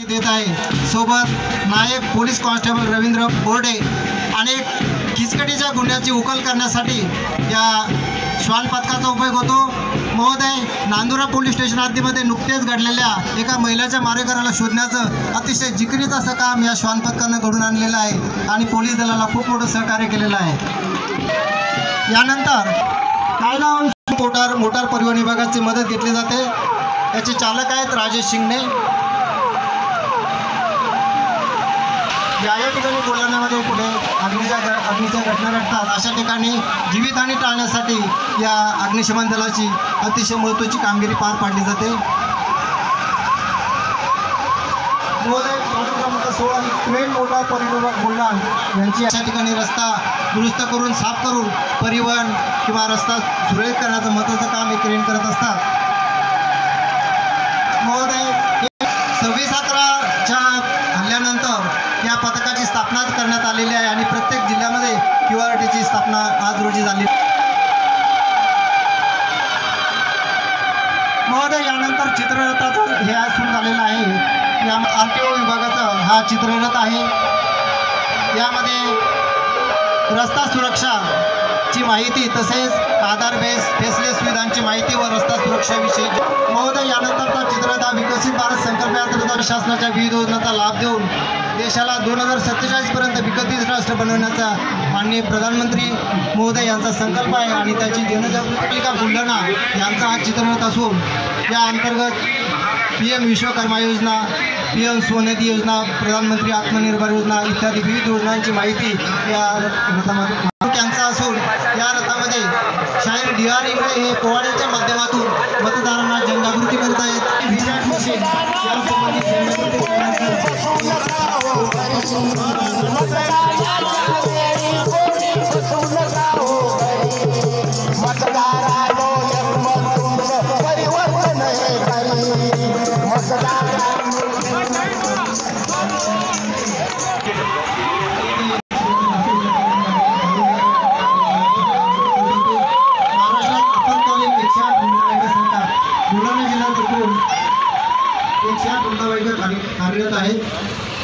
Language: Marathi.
देत आहे। सोबत नायब पोलीस कॉन्स्टेबल रवींद्र बोर्डे अनेक खिचकटीच्या गुन्ह्याची उकल करण्यासाठी या श्वान पथकाचा उपयोग होतो। महोदय, नांदुरा पोलीस स्टेशन हद्दीमध्ये नुकतेच घडलेल्या एका महिलेच्या मारेकऱ्याला शोधण्याचं अतिशय जिकिरीचं असं काम या श्वान पथकानं घडून आणलेलं आहे आणि पोलीस दलाला खूप मोठं सहकार्य केलेलं आहे। यानंतर कायदा मोटार परिवहन विभागाची मदत घेतली जाते। याचे चालक आहेत राजेश शिंगणे। या ठिकाणी बुलढाण्यामध्ये पुढे अग्नीच्या घटना घडतात, अशा ठिकाणी जीवितहानी टाळण्यासाठी या अग्निशमन दलाची अतिशय महत्त्वाची कामगिरी पार पाडली जाते। क्रमांक 16 ट्रेन मोटार परिवहन बुलढाणा यांची अशा ठिकाणी रस्ता दुरुस्त करून साफ करून परिवहन किंवा रस्ता सुरळीत करण्याचं महत्त्वाचं काम हे क्रेन करत असतात। महोदय, 26/11च्या हल्ल्यानंतर या पथकाची स्थापना करण्यात आलेली आहे आणि प्रत्येक जिल्ह्यामध्ये QRTची स्थापना आज रोजी झाली। महोदय, यानंतर चित्ररथाचं हे आज सुरू झालेलं आहे। या RTO विभागाचा हा चित्ररथ आहे। यामध्ये रस्ता सुरक्षाची माहिती तसेच आधार बेस फेसलेस सुविधांची माहिती व रस्ता सुरक्षाविषयी। महोदय, यानंतरचा चित्ररथ हा विकसित भारत संकल्प यात्रेद्वारे शासनाच्या विविध योजनांचा लाभ देऊन देशाला 2047 पर्यंत विकसित राष्ट्र बनवण्याचा माननीय प्रधानमंत्री महोदय यांचा संकल्प आहे आणि त्याची जनजागृती का बुलढाणा यांचा हा चित्ररथ असून या अंतर्गत PM विश्वकर्मा योजना, PM स्वनिधी योजना, प्रधानमंत्री आत्मनिर्भर योजना इत्यादी विविध योजनांची माहिती या रथामध्ये त्यांचा असून या रथामध्ये शाहीर DR इंगळे हे पोवाड्याच्या माध्यमातून मतदारांना जनजागृती करत आहेत। बुलढाणा जिल्ह्यात एकूण 108 रुग्णवाहिका कार्यरत आहेत।